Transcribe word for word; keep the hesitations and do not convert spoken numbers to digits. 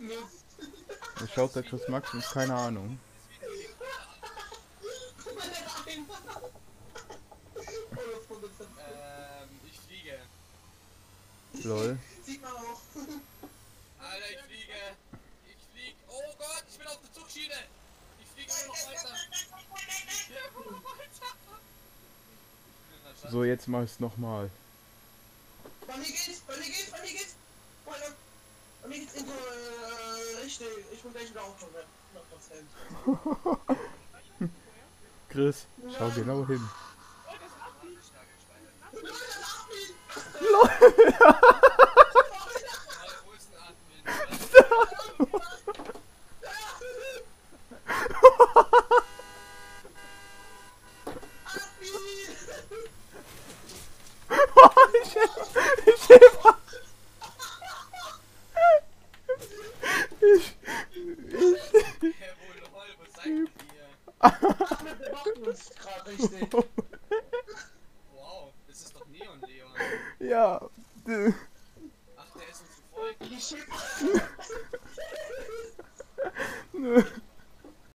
Er schaut der Chris Maximus, keine Ahnung. Ähm, ich fliege. Lol. Sieht man auch. Alter, ich fliege. Ich fliege. Oh Gott, ich bin auf der Zugschiene. Ich fliege immer noch weiter. Ich fliege immer noch weiter. So, jetzt mach ich's nochmal. Bei mir geht's, bei mir geht's, bei mir geht's. Bei mir, bei mir geht's in so, äh, richtig. Ich bin gleich wieder aufkommen. hundert Prozent. Chris, schau genau hin. Wo ist ein Admin? ich ich heb ich Hä, wo lol, wo seid ihr? Ahmed, wir machen uns gerade richtig. Wow, das ist doch Neon Leon. ja. Ach, der ist uns gefolgt. Ich schieb. Nö.